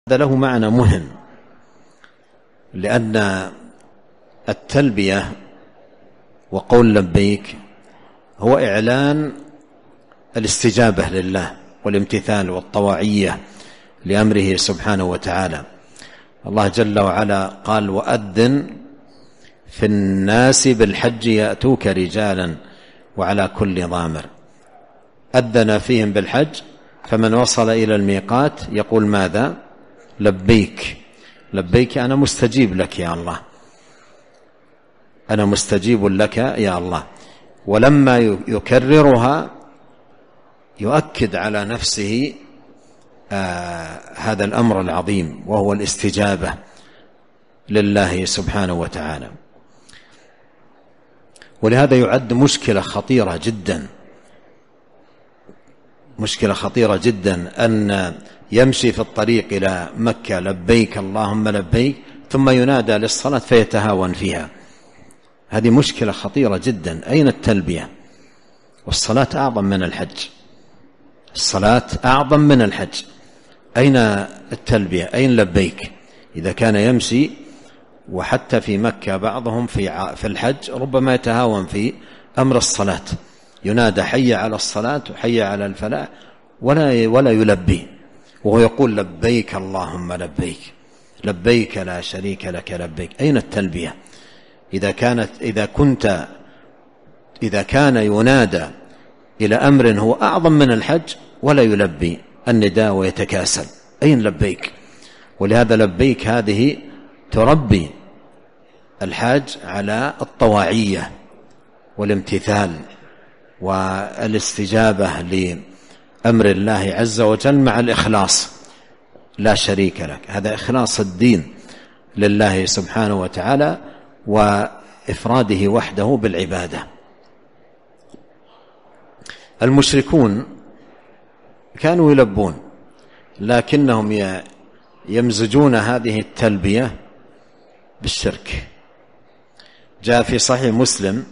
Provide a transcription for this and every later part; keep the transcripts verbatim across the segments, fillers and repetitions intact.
هذا له معنى مهم، لأن التلبية وقول لبيك هو إعلان الاستجابة لله والامتثال والطواعية لأمره سبحانه وتعالى. الله جل وعلا قال: وأذن في الناس بالحج يأتوك رجالا وعلى كل ضامر. أذن فيهم بالحج، فمن وصل إلى الميقات يقول ماذا؟ لبيك لبيك، أنا مستجيب لك يا الله، أنا مستجيب لك يا الله. ولما يكررها يؤكد على نفسه آه هذا الأمر العظيم، وهو الاستجابة لله سبحانه وتعالى. ولهذا يعد مشكلة خطيرة جدا مشكلة خطيرة جدا أن يمشي في الطريق إلى مكة لبيك اللهم لبيك، ثم ينادى للصلاة فيتهاون فيها. هذه مشكلة خطيرة جدا. أين التلبية؟ والصلاة أعظم من الحج، الصلاة أعظم من الحج. أين التلبية؟ أين لبيك؟ إذا كان يمشي، وحتى في مكة بعضهم في في الحج ربما يتهاون في أمر الصلاة، ينادى حي على الصلاة وحي على الفلاح ولا ولا يلبي، وهو يقول لبيك اللهم لبيك لبيك لا شريك لك لبيك. أين التلبية؟ إذا كانت إذا كنت إذا كان ينادى إلى أمر هو أعظم من الحج ولا يلبي النداء ويتكاسل، أين لبيك؟ ولهذا لبيك هذه تربي الحاج على الطواعية والامتثال والاستجابة لأمر الله عز وجل مع الإخلاص، لا شريك لك. هذا إخلاص الدين لله سبحانه وتعالى وإفراده وحده بالعبادة. المشركون كانوا يلبون، لكنهم يمزجون هذه التلبية بالشرك. جاء في صحيح مسلم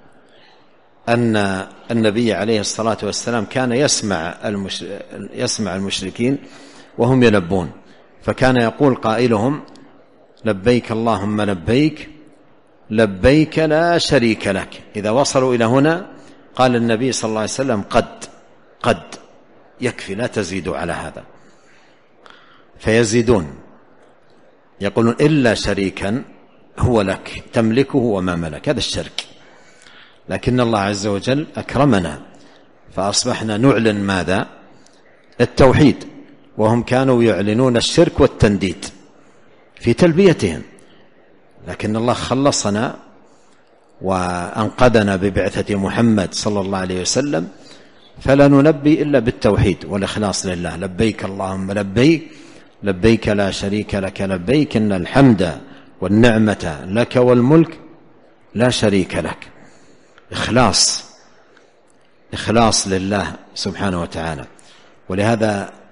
أن النبي عليه الصلاة والسلام كان يسمع يسمع المشركين وهم يلبون، فكان يقول قائلهم لبيك اللهم لبيك لبيك لا شريك لك. إذا وصلوا إلى هنا قال النبي صلى الله عليه وسلم قد قد يكفي، لا تزيدوا على هذا. فيزيدون يقولون إلا شريكا هو لك تملكه وما ملك، هذا الشرك. لكن الله عز وجل أكرمنا فأصبحنا نعلن ماذا؟ التوحيد، وهم كانوا يعلنون الشرك والتنديد في تلبيتهم. لكن الله خلصنا وأنقذنا ببعثة محمد صلى الله عليه وسلم، فلا نلبي إلا بالتوحيد والإخلاص لله. لبيك اللهم لبيك لبيك لا شريك لك لبيك إن الحمد والنعمة لك والملك لا شريك لك. إخلاص إخلاص لله سبحانه وتعالى. ولهذا